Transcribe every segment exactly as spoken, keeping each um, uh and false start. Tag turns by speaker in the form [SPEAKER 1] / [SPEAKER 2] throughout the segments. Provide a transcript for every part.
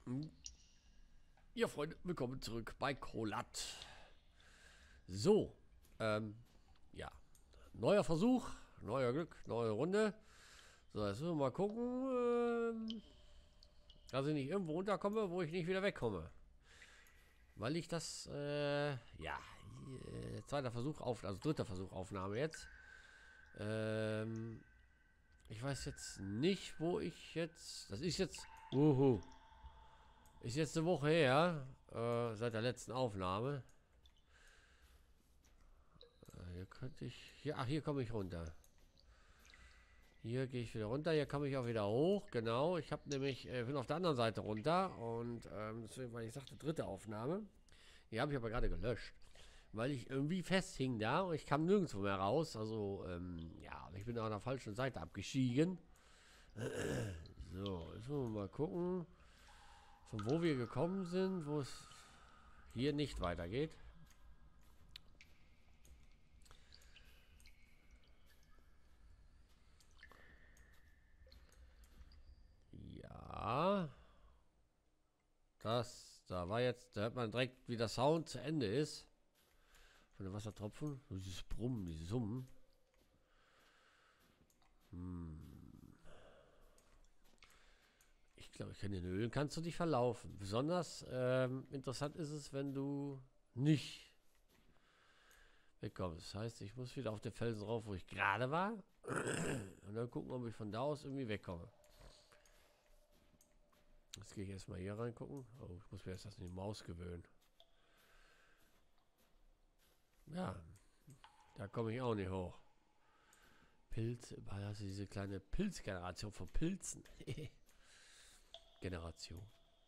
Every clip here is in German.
[SPEAKER 1] Ja, Freunde, willkommen zurück bei Kolat. So, ähm, ja, neuer Versuch, neuer Glück, neue Runde. So, jetzt müssen wir mal gucken, ähm, dass ich nicht irgendwo runterkomme, wo ich nicht wieder wegkomme. Weil ich das, äh, ja, äh, zweiter Versuch auf, also dritter Versuch Aufnahme jetzt. Ähm, ich weiß jetzt nicht, wo ich jetzt, das ist jetzt, uhu, ist jetzt eine Woche her, äh, seit der letzten Aufnahme. Hier könnte ich... Hier, ach, hier komme ich runter. Hier gehe ich wieder runter. Hier komme ich auch wieder hoch. Genau. Ich habe nämlich... Äh, bin auf der anderen Seite runter. Und ähm, deswegen, weil ich sagte, dritte Aufnahme. Die habe ich aber gerade gelöscht. Weil ich irgendwie festhing da. Und ich kam nirgendwo mehr raus. Also, ähm, ja. Ich bin an der falschen Seite abgestiegen. So, jetzt müssen wir mal gucken. Von wo wir gekommen sind. Wo es hier nicht weitergeht. Ja. Das, da war jetzt, da hört man direkt, wie der Sound zu Ende ist. Von den Wassertropfen. So dieses Brummen, dieses Summen. Hm. Ich glaube, ich kann in den Höhlen kannst du dich verlaufen. Besonders ähm, interessant ist es, wenn du nicht wegkommst. Das heißt, ich muss wieder auf den Felsen rauf, wo ich gerade war. Und dann gucken, ob ich von da aus irgendwie wegkomme. Jetzt gehe ich erstmal hier reingucken. Oh, ich muss mir erst das in die Maus gewöhnen. Ja, da komme ich auch nicht hoch. Pilz, also diese kleine Pilzgeneration von Pilzen. Generation.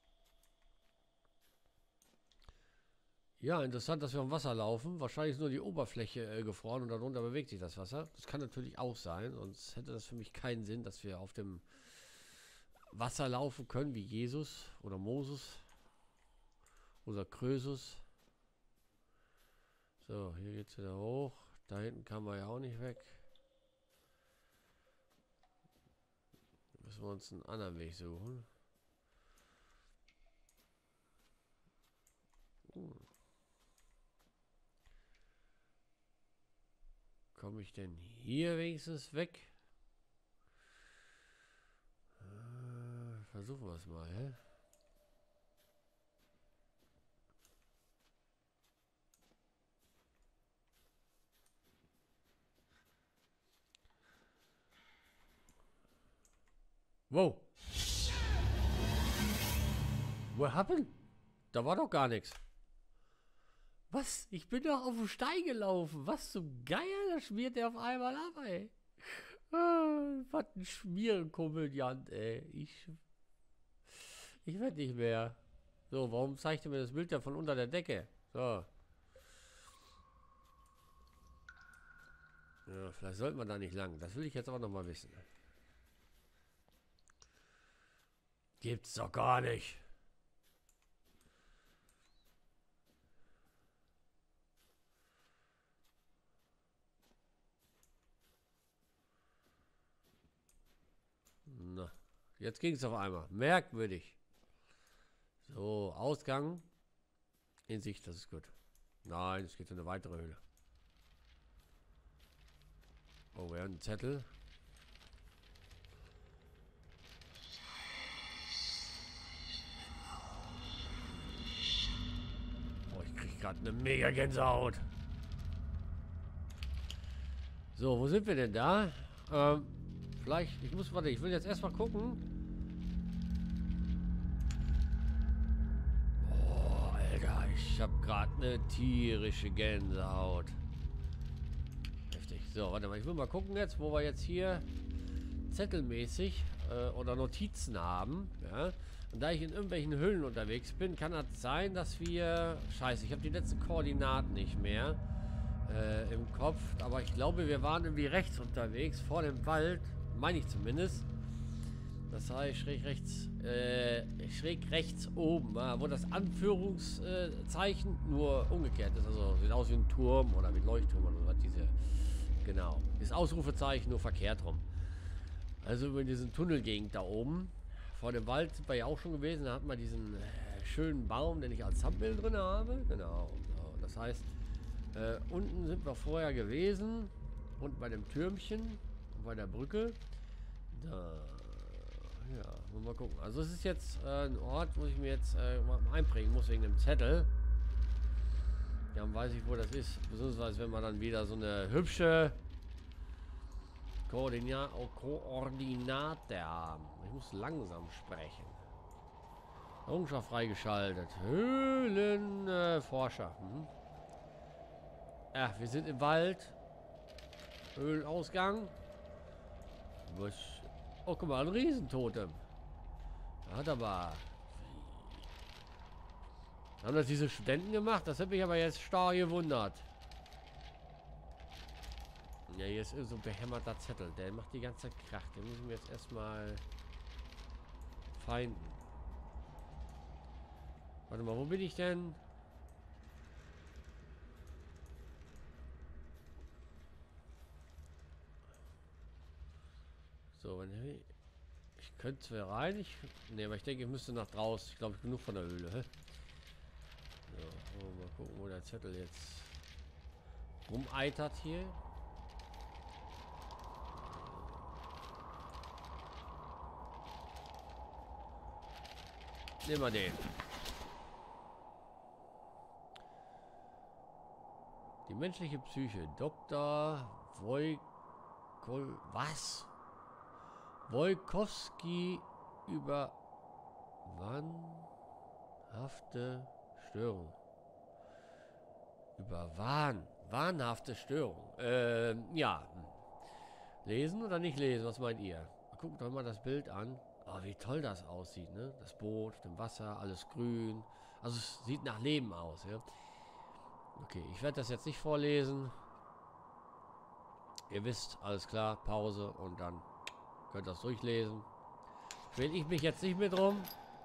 [SPEAKER 1] Ja, interessant, dass wir am Wasser laufen. Wahrscheinlich ist nur die Oberfläche äh, gefroren und darunter bewegt sich das Wasser. Das kann natürlich auch sein, sonst hätte das für mich keinen Sinn, dass wir auf dem Wasser laufen können, wie Jesus oder Moses oder Krösus. So, hier geht es wieder hoch. Da hinten kann man ja auch nicht weg. Müssen wir uns einen anderen Weg suchen. Hm. Komme ich denn hier wenigstens weg? Äh, versuchen wir es mal, hä? Wow. What happened? Da war doch gar nichts. Was? Ich bin doch auf den Stein gelaufen. Was zum Geier? Da schmiert der auf einmal ab, ey. Ah, was ein Schmierenkomödiant, ey. Ich... Ich werde nicht mehr. So, warum zeigt er mir das Bild da von unter der Decke? So. Ja, vielleicht sollten wir da nicht lang. Das will ich jetzt aber noch mal wissen. Gibt's doch gar nicht. Na, jetzt ging es auf einmal. Merkwürdig. So, Ausgang. In Sicht, das ist gut. Nein, es geht in eine weitere Höhle. Oh, wir haben einen Zettel. Oh, ich kriege gerade eine mega Gänsehaut. So, wo sind wir denn da? Ähm, vielleicht, ich muss, warte, ich will jetzt erstmal gucken. Oh, Alter, ich habe gerade eine tierische Gänsehaut. Heftig. So, warte mal, ich will mal gucken jetzt, wo wir jetzt hier zettelmäßig äh, oder Notizen haben. Ja? Und da ich in irgendwelchen Höhlen unterwegs bin, kann das sein, dass wir... Scheiße, ich habe die letzten Koordinaten nicht mehr äh, im Kopf. Aber ich glaube, wir waren irgendwie rechts unterwegs, vor dem Wald. Meine ich zumindest. Das heißt, schräg rechts, äh, schräg rechts oben, äh, wo das Anführungszeichen nur umgekehrt ist. Also sieht aus wie ein Turm oder wie ein Leuchtturm oder was. Diese, genau. Das Ausrufezeichen nur verkehrt rum. Also über diesen Tunnelgegend da oben. vor dem Wald sind wir ja auch schon gewesen. Da hatten wir diesen äh, schönen Baum, den ich als Thumbnail drin habe. Genau. So, das heißt, äh, unten sind wir vorher gewesen. Und bei dem Türmchen. Und bei der Brücke. Da. Ja, mal gucken. Also es ist jetzt äh, ein Ort, wo ich mir jetzt äh, mal einprägen muss wegen dem Zettel. Dann weiß ich, wo das ist. Beziehungsweise wenn wir dann wieder so eine hübsche Koordina oh, Koordinate haben. Ich muss langsam sprechen. Errungenschaft freigeschaltet. Höhlenforscher. Äh, hm. Ja, wir sind im Wald. Höhlenausgang. Was? Oh, guck mal, ein Riesentotem. Da hat aber... Haben das diese Studenten gemacht? Das hat mich aber jetzt stark gewundert. Ja, hier ist so ein behämmerter Zettel. Der macht die ganze Krach. Den müssen wir jetzt erstmal feinden. Warte mal, wo bin ich denn? So, wenn ich, ich könnte zwar rein, ich, ne, aber ich denke, ich müsste nach draußen. Ich glaube, ich genug von der Höhle. Hä? So, mal gucken, wo der Zettel jetzt rumeitert hier. Nehmen wir den. Die menschliche Psyche. Doktor Wojkol... Was? Wojkowski über wahnhafte Störung. Über Wahn. Wahnhafte Störung. Ähm, ja. Lesen oder nicht lesen? Was meint ihr? Guckt euch mal das Bild an. Oh, wie toll das aussieht, ne? Das Boot auf dem Wasser, alles grün. Also es sieht nach Leben aus, ja. Okay, ich werde das jetzt nicht vorlesen. Ihr wisst, alles klar, Pause und dann könnt ihr das durchlesen. Will ich mich jetzt nicht mehr drum.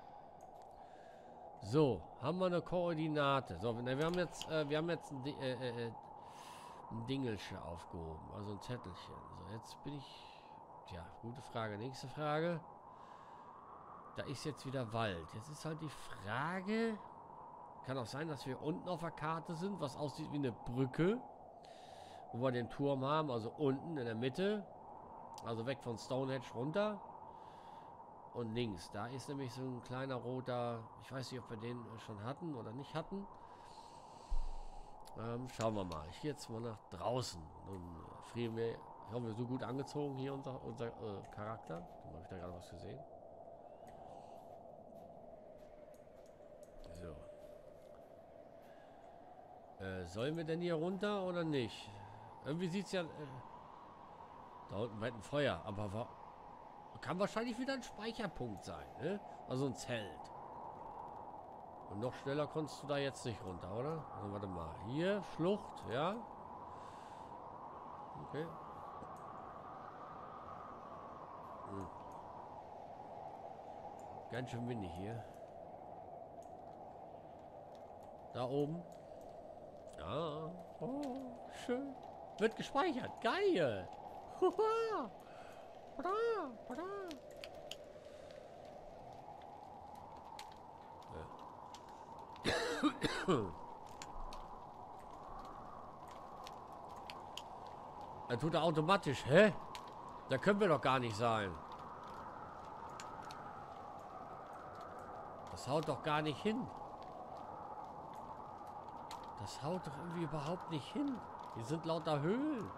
[SPEAKER 1] So, haben wir eine Koordinate. So, wir haben jetzt, äh, wir haben jetzt ein, äh, äh, ein Dingelchen aufgehoben, also ein Zettelchen. So, jetzt bin ich, tja, gute Frage. Nächste Frage. Da ist jetzt wieder Wald. Jetzt ist halt die Frage, kann auch sein, dass wir unten auf der Karte sind, was aussieht wie eine Brücke, wo wir den Turm haben, also unten in der Mitte, also weg von Stonehenge runter. Und links, da ist nämlich so ein kleiner roter, ich weiß nicht, ob wir den schon hatten oder nicht hatten. Ähm, schauen wir mal. Ich gehe jetzt mal nach draußen. Nun frieren wir, ich hoffe, wir sind so gut angezogen hier, unser, unser äh, Charakter. Habe ich da gerade was gesehen? So. Äh, sollen wir denn hier runter oder nicht? Irgendwie sieht es ja... Äh, da unten weit ein Feuer, aber war... Kann wahrscheinlich wieder ein Speicherpunkt sein, ne? Also ein Zelt. Und noch schneller konntest du da jetzt nicht runter, oder? Also warte mal. Hier, Schlucht, ja. Okay. Hm. Ganz schön windig hier. Da oben. Ja. Oh, schön. Wird gespeichert. Geil. Huha. Bra, bra. Ja. Er tut er automatisch. Hä? Da können wir doch gar nicht sein. Das haut doch gar nicht hin. Das haut doch irgendwie überhaupt nicht hin. Hier sind lauter Höhlen.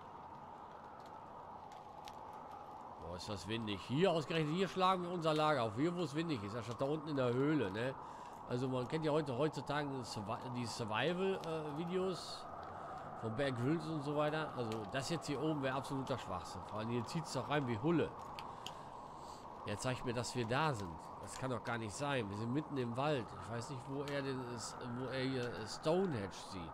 [SPEAKER 1] Boah, ist das windig. Hier ausgerechnet, hier schlagen wir unser Lager auf. Hier, wo es windig ist. Anstatt da unten in der Höhle, ne? Also man kennt ja heute heutzutage die Survival-Videos äh, von Bear Grylls und so weiter. Also das jetzt hier oben wäre absoluter Schwachsinn. Vor allem hier zieht es doch rein wie Hulle. Jetzt zeigt mir, dass wir da sind. Das kann doch gar nicht sein. Wir sind mitten im Wald. Ich weiß nicht, wo er denn ist, wo er hier Stonehenge sieht.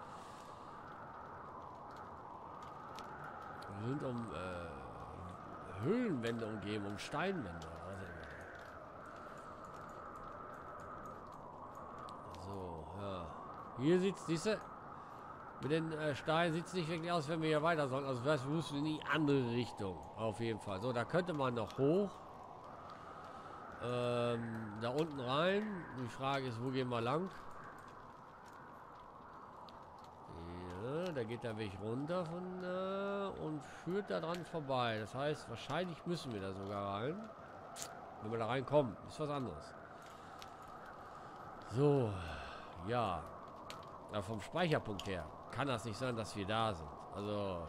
[SPEAKER 1] Wir sind um äh, Höhlenwände umgeben, um Steinwände. So, ja. Hier sieht es, diese mit den äh, Steinen sieht es nicht wirklich aus, wenn wir hier weiter sollen. Also das müssen wir in die andere Richtung. Auf jeden Fall. So, da könnte man noch hoch. Ähm, da unten rein. Die Frage ist, wo gehen wir lang? Ja, da geht der Weg runter von da und führt da dran vorbei. Das heißt, wahrscheinlich müssen wir da sogar rein. Wenn wir da reinkommen, ist was anderes. So, ja. Aber vom Speicherpunkt her kann das nicht sein, dass wir da sind. Also,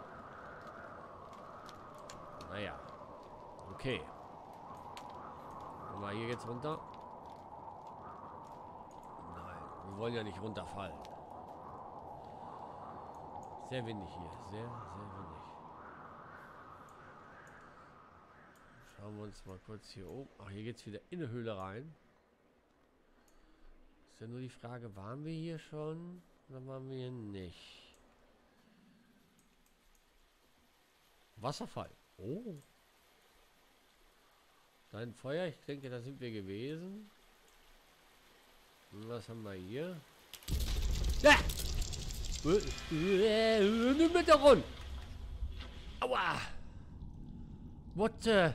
[SPEAKER 1] naja. Okay. Mal, hier geht's runter. Nein, wir wollen ja nicht runterfallen. Sehr windig hier. Sehr, sehr windig. Schauen wir uns mal kurz hier oben. Ach, hier geht's wieder in eine Höhle rein. Ist ja nur die Frage, waren wir hier schon? Oder waren wir hier nicht? Wasserfall. Oh. Dein Feuer, ich denke, da sind wir gewesen. Und was haben wir hier? Ja! Nimm mit der Rund! Aua! What the?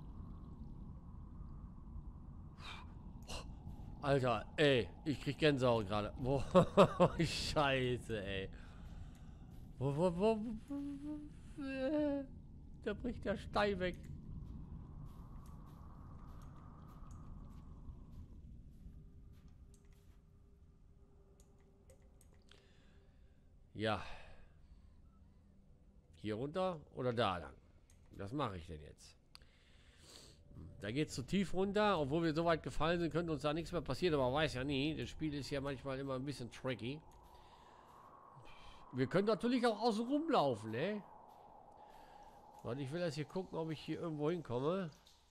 [SPEAKER 1] Alter, ey, ich krieg Gänsehaut gerade. Boah, Scheiße, ey. Wo, wo, wo, wo, äh, da bricht der Stein weg. Ja. Hier runter oder da lang? Was mache ich denn jetzt? Da geht es zu tief runter, obwohl wir so weit gefallen sind, könnte uns da nichts mehr passieren, aber man weiß ja nie. Das Spiel ist ja manchmal immer ein bisschen tricky. Wir können natürlich auch außen rumlaufen, ne? Und ich will jetzt hier gucken, ob ich hier irgendwo hinkomme.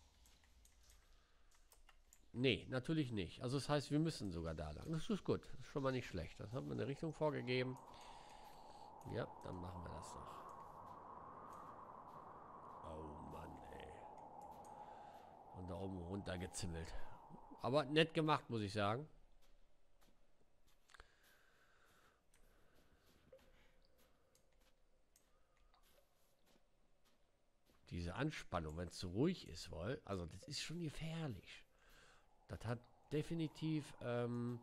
[SPEAKER 1] Nee, natürlich nicht. Also das heißt, wir müssen sogar da lang. Das ist gut. Das ist schon mal nicht schlecht. Das hat mir eine Richtung vorgegeben. Ja, dann machen wir das doch. Oh Mann, ey. Und da oben runter gezimmelt. Aber nett gemacht, muss ich sagen. Diese Anspannung, wenn es so ruhig ist, wohl, also das ist schon gefährlich. Das hat definitiv ähm,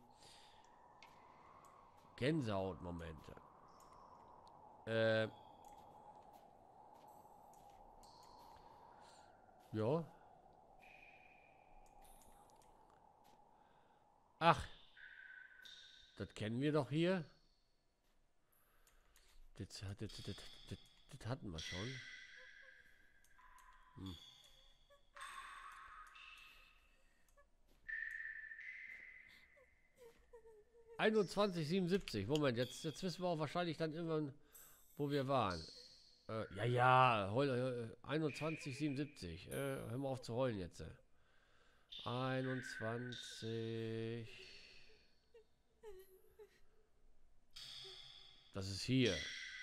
[SPEAKER 1] Gänsehautmomente. Äh, ja. Ach, das kennen wir doch hier. Das, das, das, das, das, das hatten wir schon. Hm. einundzwanzig siebenundsiebzig. Moment, jetzt, jetzt wissen wir auch wahrscheinlich dann immer, wo wir waren. Äh, ja, ja, heul, äh, einundzwanzig siebenundsiebzig. Äh, hör mal auf zu heulen jetzt. einundzwanzig. Das ist hier.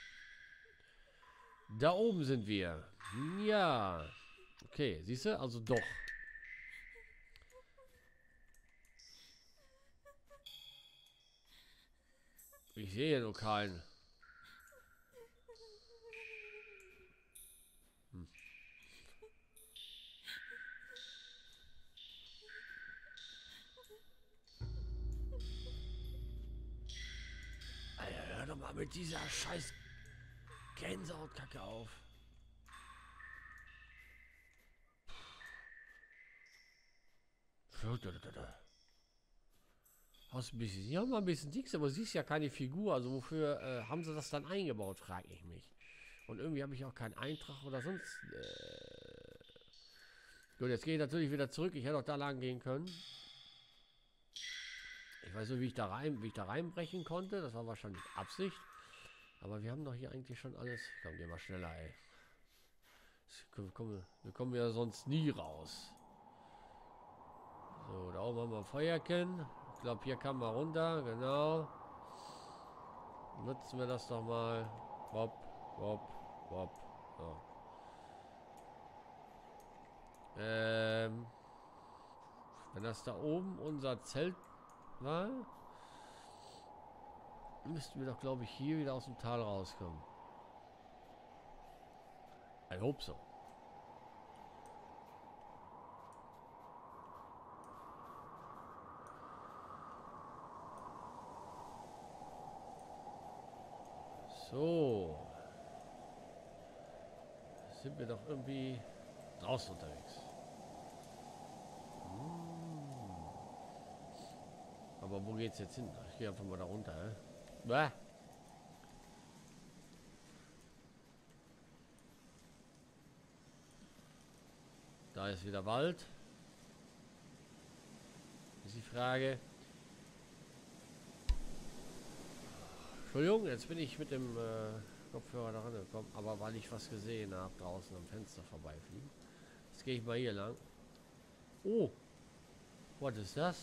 [SPEAKER 1] Da oben sind wir. Ja. Okay, siehst du? Also doch. Ich sehe nur keinen. Hm. Alter, hör doch mal mit dieser scheiß Gänsehautkacke auf. Hast ein bisschen, ja, mal ein bisschen dick, aber siehst ja keine Figur. Also wofür äh, haben sie das dann eingebaut, frage ich mich. Und irgendwie habe ich auch keinen Eintrag oder sonst. Äh Gut, jetzt gehe ich natürlich wieder zurück. Ich hätte auch da lang gehen können. Ich weiß nicht, wie ich da rein, wie ich da reinbrechen konnte. Das war wahrscheinlich Absicht. Aber wir haben doch hier eigentlich schon alles. Komm, geh mal schneller, ey. Wir kommen, wir kommen ja sonst nie raus. So, da oben haben wir ein Feuerchen. Ich glaube, hier kann man runter. Genau. Nutzen wir das doch mal. Wop, wop, wop. So. Ähm, wenn das da oben unser Zelt war, müssten wir doch, glaube ich, hier wieder aus dem Tal rauskommen. I hope so. So. Sind wir doch irgendwie draußen unterwegs. Hm. Aber wo geht's jetzt hin? Ich gehe einfach mal da runter. Hä? Bäh. Da ist wieder Wald. Ist die Frage. Entschuldigung, jetzt bin ich mit dem äh, Kopfhörer da rangekommen, aber weil ich was gesehen habe draußen am Fenster vorbeifliegen. Jetzt gehe ich mal hier lang. Oh, was ist das?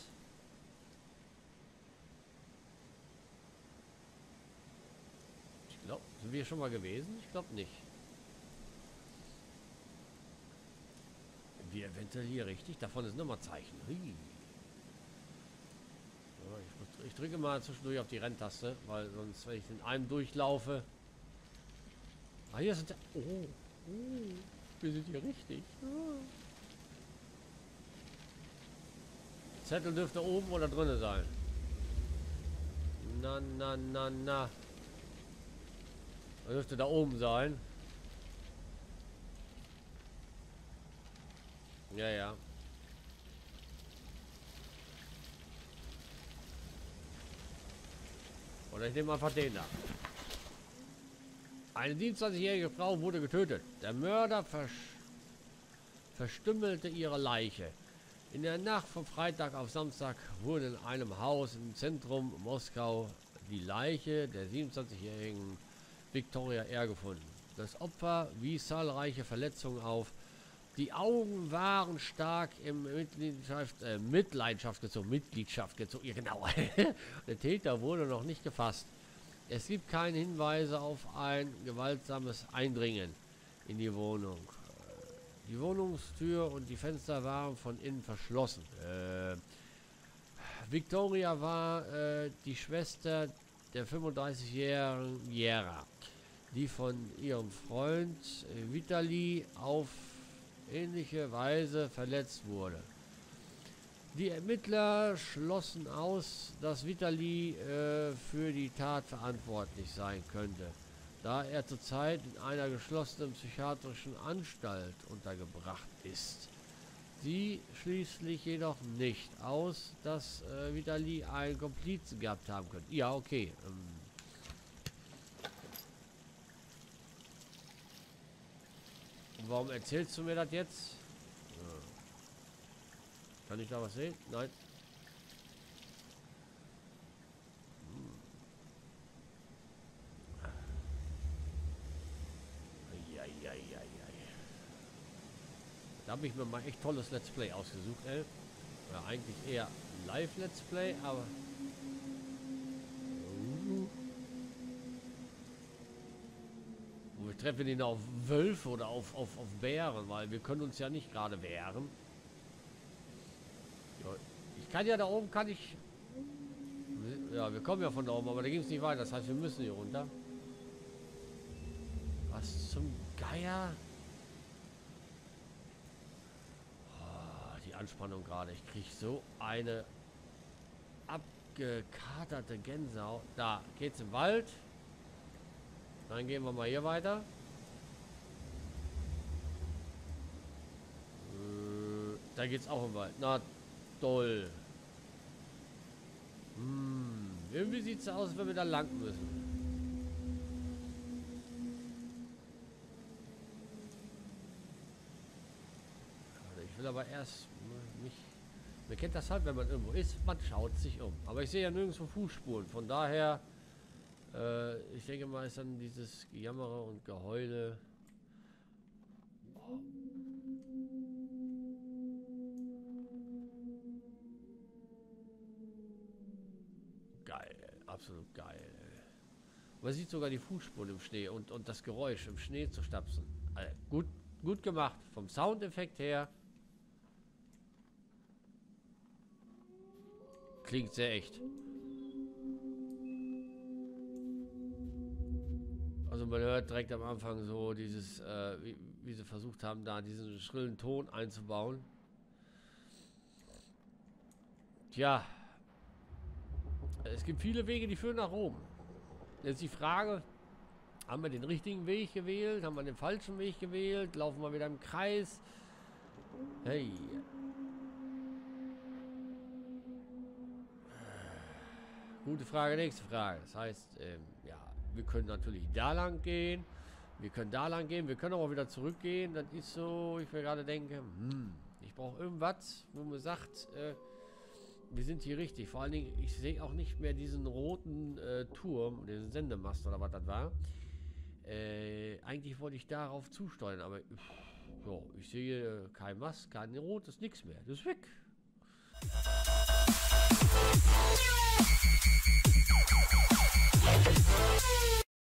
[SPEAKER 1] Ich glaube, sind wir schon mal gewesen? Ich glaube nicht. Wir eventuell hier richtig. Davon ist Nummerzeichen. Hui. Ja, ich, ich drücke mal zwischendurch auf die Renntaste, weil sonst, wenn ich in einem durchlaufe. Ah, hier sind. Oh, oh, wir sind hier richtig. Oh. Zettel dürfte oben oder drinnen sein. Na, na, na, na. Er dürfte da oben sein. Ja, ja. Oder ich nehme einfach den da. Eine siebenundzwanzigjährige Frau wurde getötet. Der Mörder vers verstümmelte ihre Leiche. In der Nacht von Freitag auf Samstag wurde in einem Haus im Zentrum Moskau die Leiche der siebenundzwanzigjährigen Victoria R. gefunden. Das Opfer wies zahlreiche Verletzungen auf. Die Augen waren stark in Mitgliedschaft, äh, Mitleidenschaft gezogen. Mitgliedschaft gezogen, ja genau. Der Täter wurde noch nicht gefasst. Es gibt keine Hinweise auf ein gewaltsames Eindringen in die Wohnung. Die Wohnungstür und die Fenster waren von innen verschlossen. Äh, Victoria war äh, die Schwester der fünfunddreißigjährigen Jera, die von ihrem Freund äh, Vitali auf ähnliche Weise verletzt wurde. Die Ermittler schlossen aus, dass Vitali äh, für die Tat verantwortlich sein könnte, da er zurzeit in einer geschlossenen psychiatrischen Anstalt untergebracht ist. Sie schließlich jedoch nicht aus, dass äh, Vitali einen Komplizen gehabt haben könnte. Ja, okay. Ähm, Warum erzählst du mir das jetzt? Ja. Kann ich da was sehen? Nein. Hm. Ja, ja, ja, ja. Da habe ich mir mal echt tolles Let's Play ausgesucht, ey. Ja, eigentlich eher Live-Let's Play, aber... Wir treffen ihn auf Wölfe oder auf, auf, auf Bären, weil wir können uns ja nicht gerade wehren. Ja, ich kann ja da oben, kann ich... Ja, wir kommen ja von da oben, aber da ging es nicht weiter. Das heißt, wir müssen hier runter. Was zum Geier? Oh, die Anspannung gerade. Ich kriege so eine abgekaterte Gänsehaut. Da geht's im Wald. Dann gehen wir mal hier weiter. Äh, da geht's auch im Wald. Na toll. Hm, irgendwie sieht es aus, als wenn wir da lang müssen. Ich will aber erst mich. Man kennt das halt, wenn man irgendwo ist, man schaut sich um. Aber ich sehe ja nirgendwo Fußspuren. Von daher, äh, ich denke mal, ist dann dieses Gejammere und Geheule. Oh. Geil, absolut geil. Man sieht sogar die Fußspuren im Schnee und, und das Geräusch im Schnee zu stapsen. Also gut, gut gemacht. Vom Soundeffekt her. Klingt sehr echt. Also man hört direkt am Anfang so dieses, äh, wie, wie sie versucht haben, da diesen schrillen Ton einzubauen. Tja. Es gibt viele Wege, die führen nach Rom. Jetzt die Frage, Haben wir den richtigen Weg gewählt? Haben wir den falschen Weg gewählt? Laufen wir wieder im Kreis? Hey. Gute Frage, nächste Frage. Das heißt, ähm, ja, wir können natürlich da lang gehen. Wir können da lang gehen. Wir können auch wieder zurückgehen. Das ist so, ich will gerade denken, hm, ich brauche irgendwas, wo man sagt, äh, wir sind hier richtig. Vor allen Dingen, ich sehe auch nicht mehr diesen roten äh, Turm, diesen Sendemast oder was das war. Äh, eigentlich wollte ich darauf zusteuern, aber jo, ich sehe kein Mast, kein rotes, nichts mehr. Das ist weg.